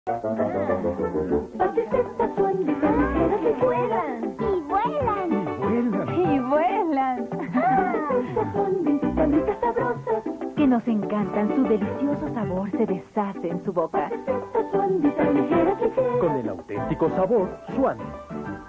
Patis estas suavitas ligeras que vuelan. Y vuelan. Y vuelan. Estas suavitas ricas sabrosas. Que nos encantan, su delicioso sabor se deshace en su boca. Patis estas suavitas ligeras. Con el auténtico sabor Swan.